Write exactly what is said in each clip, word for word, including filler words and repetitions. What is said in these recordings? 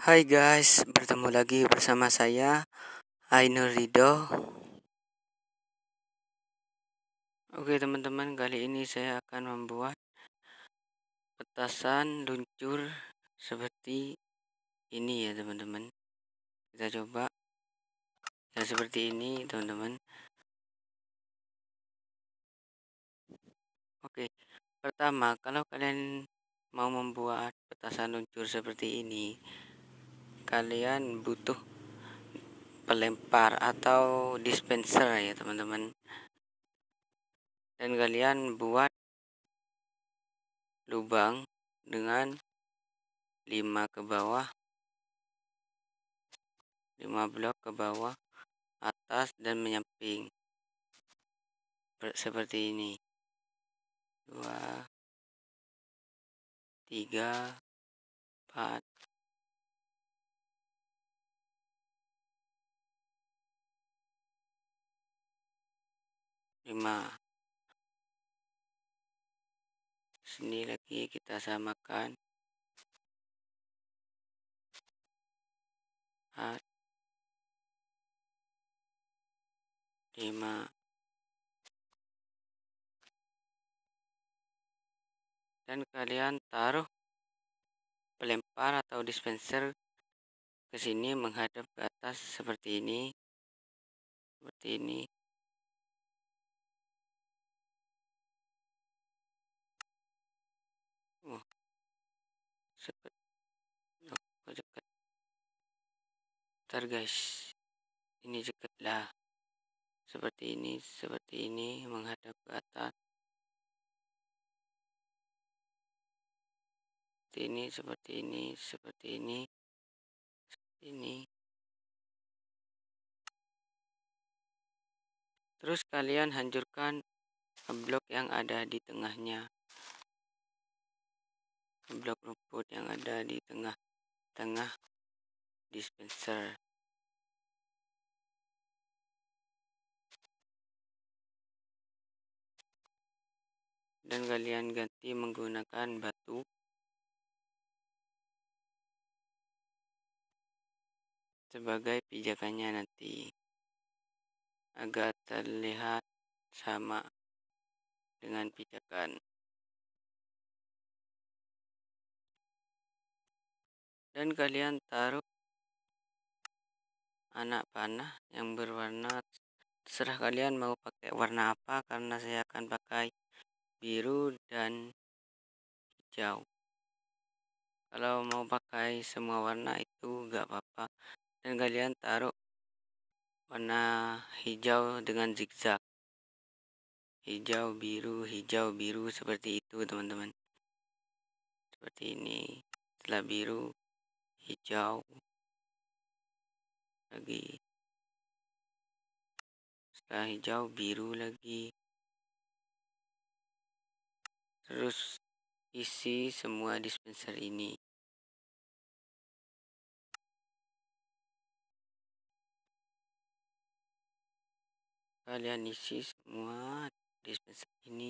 Hai guys, bertemu lagi bersama saya Ainur Rido. Oke teman-teman, kali ini saya akan membuat petasan luncur seperti ini ya teman-teman. Kita coba ya seperti ini teman-teman. Oke, pertama kalau kalian mau membuat petasan luncur seperti ini, kalian butuh pelempar atau dispenser ya teman-teman. Dan kalian buat lubang dengan lima ke bawah, lima blok ke bawah, atas dan menyamping seperti ini. Dua, tiga, empat, lima. Sini lagi kita samakan. Empat, lima. Dan kalian taruh pelempar atau dispenser ke sini menghadap ke atas seperti ini. Seperti ini. Oh, cepet. Oh, dekat. Ntar guys, ini dekatlah. Seperti ini, seperti ini menghadap ke atas. Seperti ini, seperti ini, seperti ini, seperti ini. Terus kalian hancurkan blok yang ada di tengahnya. Blok rumput yang ada di tengah-tengah dispenser. Dan kalian ganti menggunakan batu sebagai pijakannya nanti, agar terlihat sama dengan pijakan. Dan kalian taruh anak panah yang berwarna, terserah kalian mau pakai warna apa, karena saya akan pakai biru dan hijau. Kalau mau pakai semua warna itu gak apa-apa. Dan kalian taruh warna hijau dengan zigzag, hijau biru, hijau biru, seperti itu teman-teman. Seperti ini. Setelah biru, hijau lagi, setelah hijau biru lagi. Terus isi semua dispenser ini. Kalian isi semua dispenser ini.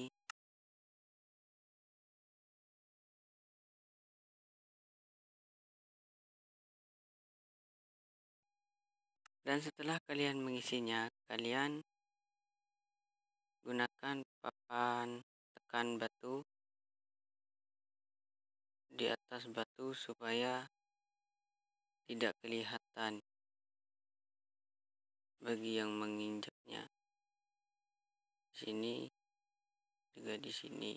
Dan setelah kalian mengisinya, kalian gunakan papan tekan batu di atas batu supaya tidak kelihatan bagi yang menginjaknya. Di sini juga di sini.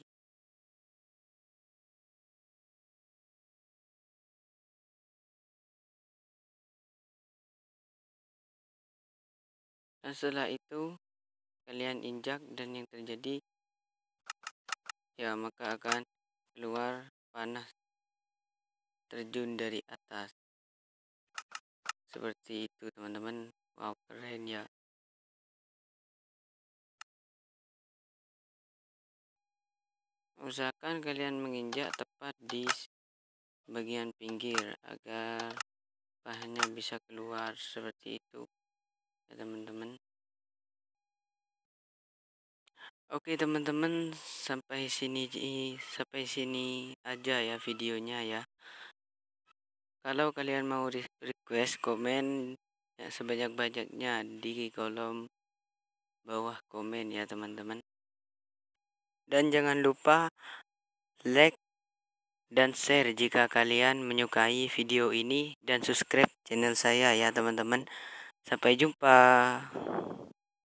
Dan setelah itu kalian injak, dan yang terjadi ya maka akan keluar panas terjun dari atas. Seperti itu teman-teman. Wow, keren ya. Usahakan kalian menginjak tepat di bagian pinggir agar bahannya bisa keluar seperti itu ya teman-teman. Oke teman-teman, sampai sini sampai sini aja ya videonya ya. Kalau kalian mau request komen ya sebanyak-banyaknya di kolom bawah komen ya teman-teman. Dan jangan lupa like dan share jika kalian menyukai video ini dan subscribe channel saya ya teman-teman. Sampai jumpa.